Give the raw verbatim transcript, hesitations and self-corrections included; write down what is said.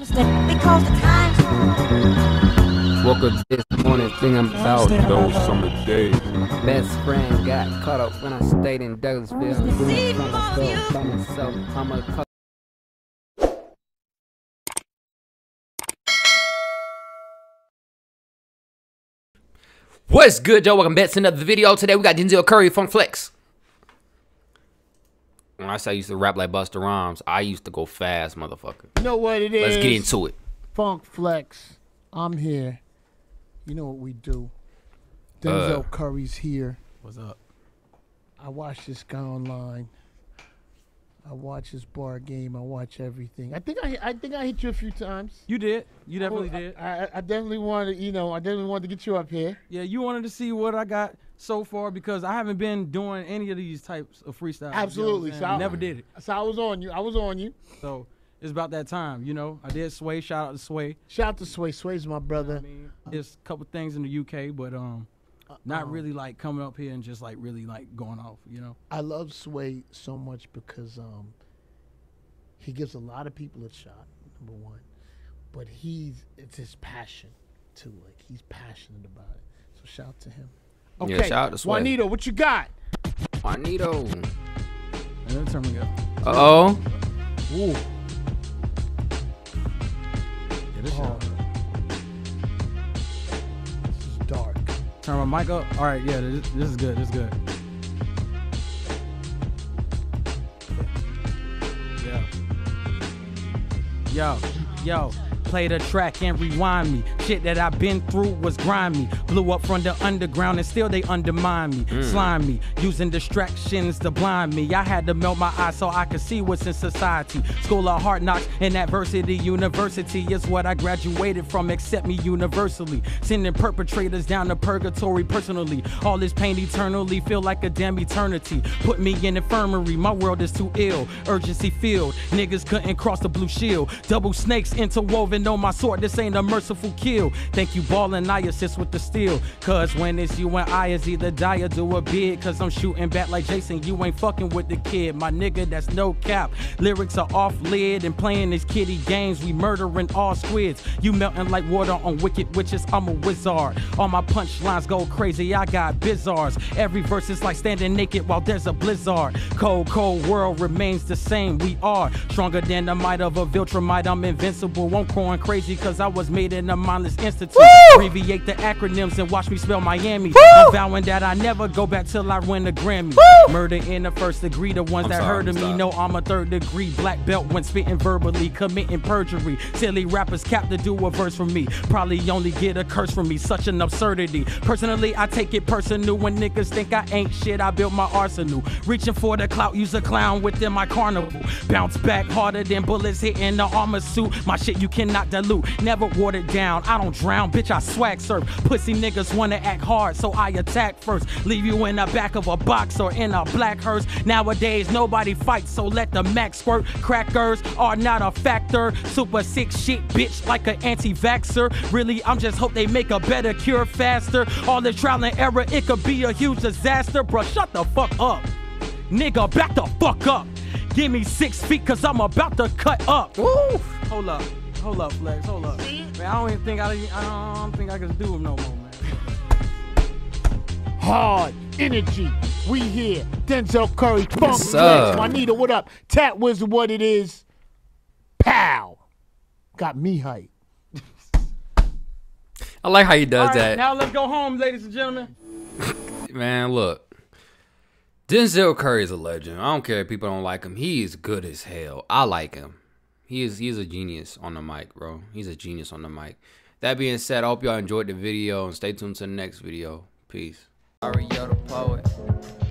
Because the times woke up this morning thinking about Those summer days. best friend got caught up when I stayed in Douglasville. I'm trying to go by myself. I'm a co- What's good, Joe? Welcome back to another video. Today we got Denzel Curry, Funk Flex. When I say I used to rap like Busta Rhymes, I used to go fast, motherfucker. You know what it is? Let's get into it. Funk Flex. I'm here. You know what we do. Denzel Uh. Curry's here. What's up? I watch this guy online. I watch his bar game. I watch everything. I think I I think I hit you a few times. You did. You definitely I, did. I, I definitely wanted, you know, I definitely wanted to get you up here. Yeah, you wanted to see what I got so far because I haven't been doing any of these types of freestyle. Absolutely. You know So what I'm saying? I- Never did it. So I was on you. I was on you. So it's about that time, you know. I did Sway. Shout out to Sway. Shout out to Sway. Sway's my brother. I mean, there's a couple things in the U K, but um, not um, really like coming up here and just like really like going off, you know. I love Sway so much because um, he gives a lot of people a shot, number one. But he's it's his passion too. Like he's passionate about it. So shout out to him. Okay, Yeah, shout out to Sway. Juanito, what you got? Juanito. And then turn me up. Uh oh. Ooh. Yeah, this Oh. shit. This is dark. Turn my mic up. All right, yeah, this, this is good. This is good. Yeah. Yo, yo, play the track and rewind me. Shit that I've been through was grimy. Blew up from the underground and still they undermine me. Mm. Slime me, using distractions to blind me. I had to melt my eyes so I could see what's in society. School of hard knocks and adversity. University is what I graduated from. Accept me universally. Sending perpetrators down to purgatory personally. All this pain eternally feel like a damn eternity. Put me in infirmary. My world is too ill. Urgency filled. Niggas couldn't cross the blue shield. Double snakes interwoven on my sword. This ain't a merciful kill. Thank you, ball, and I assist with the steel. Cause when it's you and I, it's either die or do a bid. Cause I'm shooting back like Jason. You ain't fucking with the kid. My nigga, that's no cap. Lyrics are off lid and playing these kiddie games. We murdering all squids. You melting like water on wicked witches. I'm a wizard. All my punchlines go crazy. I got bizarres. Every verse is like standing naked while there's a blizzard. Cold, cold world remains the same. We are stronger than the might of a Viltrumite. I'm invincible. I'm going crazy cause I was made in a mindless institute. Woo! Abbreviate the acronyms and watch me spell Miami. Woo! I'm vowing that I never go back till I win a Grammy. Woo! Murder in the first degree. The ones I'm that sorry, heard of I'm me sorry. know I'm a third degree black belt when spitting verbally, committing perjury. Silly rappers cap to do a verse from me. Probably only get a curse from me. Such an absurdity. Personally, I take it personal when niggas think I ain't shit. I built my arsenal. Reaching for the clout, use a clown within my carnival. Bounce back harder than bullets hitting the armor suit. My shit you cannot dilute. Never watered down. I don't drown, bitch, I swag surf. Pussy niggas wanna act hard, so I attack first. Leave you in the back of a box or in a black hearse. Nowadays, nobody fights, so let the max squirt. Crackers are not a factor. Super sick shit, bitch, like an anti-vaxxer. Really, I'm just hope they make a better cure faster. All the trial and error, it could be a huge disaster. Bruh, shut the fuck up. Nigga, back the fuck up. Give me six feet, cause I'm about to cut up. Woo! Hold up. Hold up, Flex. Hold up. Man, I don't even think I, I don't think I can do them no more, man. Hard energy. We here. Denzel Curry. Funk Yes, Flex. sir. Juanito, what up? Tat Wizard, what it is? Pow. Got me hype. I like how he does All right, that. now let's go home, ladies and gentlemen. Man, look. Denzel Curry is a legend. I don't care if people don't like him. He is good as hell. I like him. He is he's a genius on the mic, bro. He's a genius on the mic. That being said, I hope y'all enjoyed the video and stay tuned to the next video. Peace. Mario the poet.